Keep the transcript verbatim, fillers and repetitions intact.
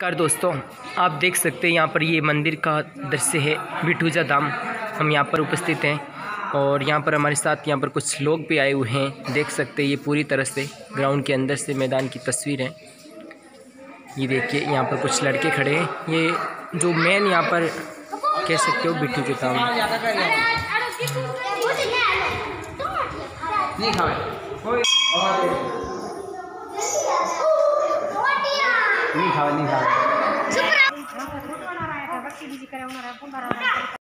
नमस्कार दोस्तों, आप देख सकते हैं यहाँ पर ये मंदिर का दृश्य है बिठूजा धाम। हम यहाँ पर उपस्थित हैं और यहाँ पर हमारे साथ यहाँ पर कुछ लोग भी आए हुए हैं। देख सकते हैं ये पूरी तरह से ग्राउंड के अंदर से मैदान की तस्वीर है। ये देखिए यहाँ पर कुछ लड़के खड़े हैं। ये जो मेन यहाँ पर कह सकते हो बिठूजा धाम नहीं खावे नहीं खावे नहीं खावे